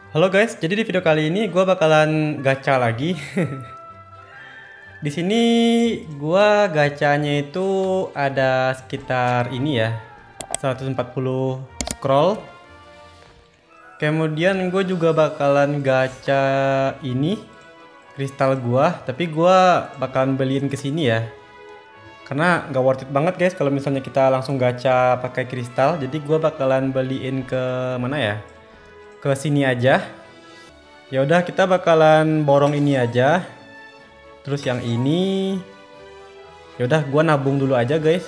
Halo guys, jadi di video kali ini gue bakalan gacha lagi. Di sini gue gacanya itu ada sekitar ini ya, 140 scroll. Kemudian gue juga bakalan gacha ini kristal gua, tapi gua bakalan beliin ke sini ya. Karena nggak worth it banget guys kalau misalnya kita langsung gacha pakai kristal. Jadi gua bakalan beliin ke mana ya? Ke sini aja. Ya udah kita bakalan borong ini aja. Terus yang ini ya udah gua nabung dulu aja guys.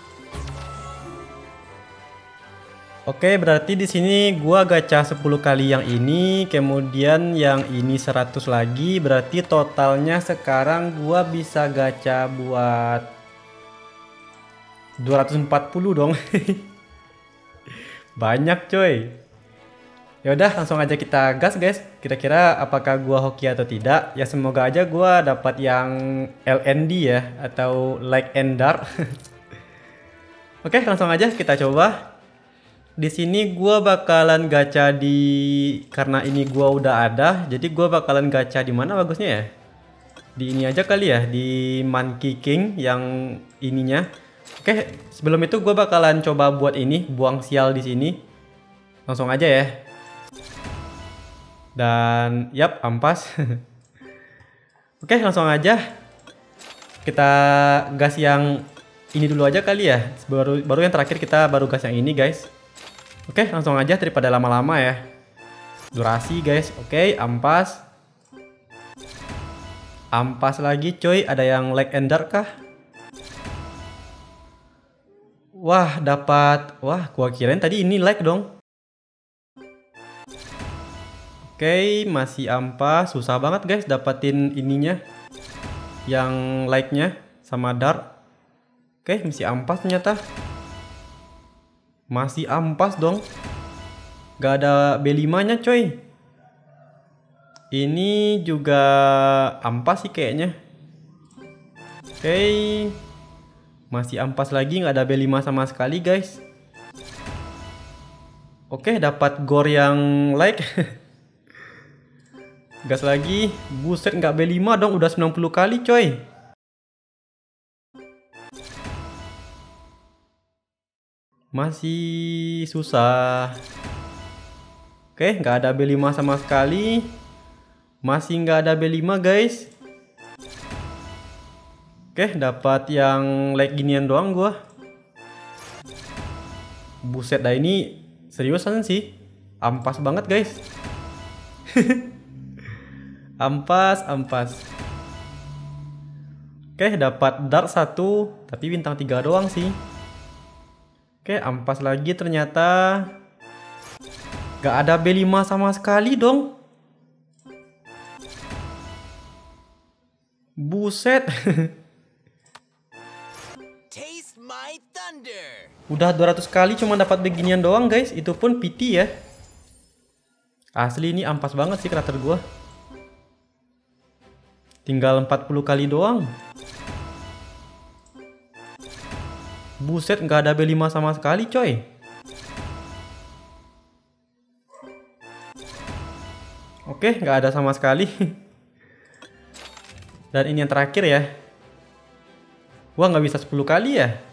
Oke, berarti di sini gua gacha 10 kali yang ini, kemudian yang ini 100 lagi, berarti totalnya sekarang gua bisa gacha buat 240 dong. Banyak coy. Ya udah langsung aja kita gas guys. Kira-kira apakah gua hoki atau tidak? Ya semoga aja gua dapat yang LND ya atau like and dark. Oke, langsung aja kita coba. Di sini gua bakalan gacha karena ini gua udah ada, jadi gua bakalan gacha di mana bagusnya ya? Di ini aja kali ya, di Monkey King yang ininya. Oke, sebelum itu gua bakalan coba buat ini, buang sial di sini. Langsung aja ya. Dan yap, ampas. Oke, langsung aja. Kita gas yang ini dulu aja kali ya. Baru yang terakhir kita baru gas yang ini, guys. Oke, langsung aja daripada lama-lama ya. Durasi, guys. Oke, ampas. Ampas lagi, coy. Ada yang like and dark kah? Wah, dapat. Wah, gua kirain tadi ini like dong. Oke, masih ampas. Susah banget guys dapatin ininya. Yang like-nya sama dark. Oke, masih ampas ternyata. Masih ampas dong. Gak ada B5-nya coy. Ini juga ampas sih kayaknya. Oke. Masih ampas lagi, nggak ada B5 sama sekali guys. Oke, dapat gore yang like. Gas lagi. Buset, nggak B5 dong, udah 90 kali coy. Masih susah. Oke, nggak ada B5 sama sekali. Masih nggak ada B5 guys. Oke, dapat yang like ginian doang gua. Buset dah, ini seriusan sih. Ampas banget guys. Ampas. Oke, dapat dark 1, tapi bintang 3 doang sih. Oke, ampas lagi ternyata. Gak ada B5 sama sekali dong. Buset. Udah 200 kali cuma dapat beginian doang guys. Itu pun PT ya. Asli ini ampas banget sih karakter gua. Tinggal 40 kali doang. Buset, nggak ada B5 sama sekali coy. Oke, nggak ada sama sekali. Dan ini yang terakhir ya. Wah, nggak bisa 10 kali ya.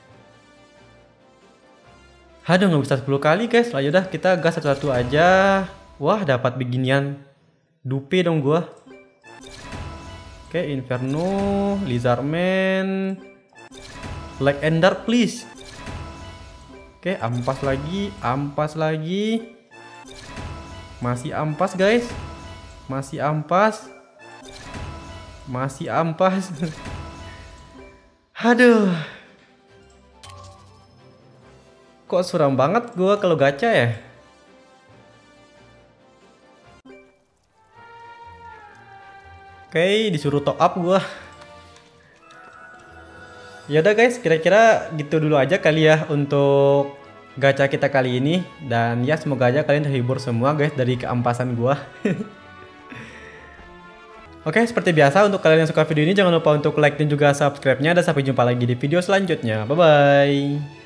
Aduh, nggak bisa 10 kali guys. Lah yaudah kita gas satu-satu aja. Wah, dapat beginian. Dupe dong gua. Oke, Inferno, Lizardman. Like and dark please. Oke, ampas lagi. Masih ampas guys. Masih ampas. Aduh. Kok suram banget gua kalau gacha ya? Oke, disuruh top up gua. Ya udah guys, kira-kira gitu dulu aja kali ya untuk gacha kita kali ini. Dan ya semoga aja kalian terhibur semua guys dari keampasan gua. Oke, seperti biasa untuk kalian yang suka video ini jangan lupa untuk like dan juga subscribe-nya. Dan sampai jumpa lagi di video selanjutnya. Bye-bye.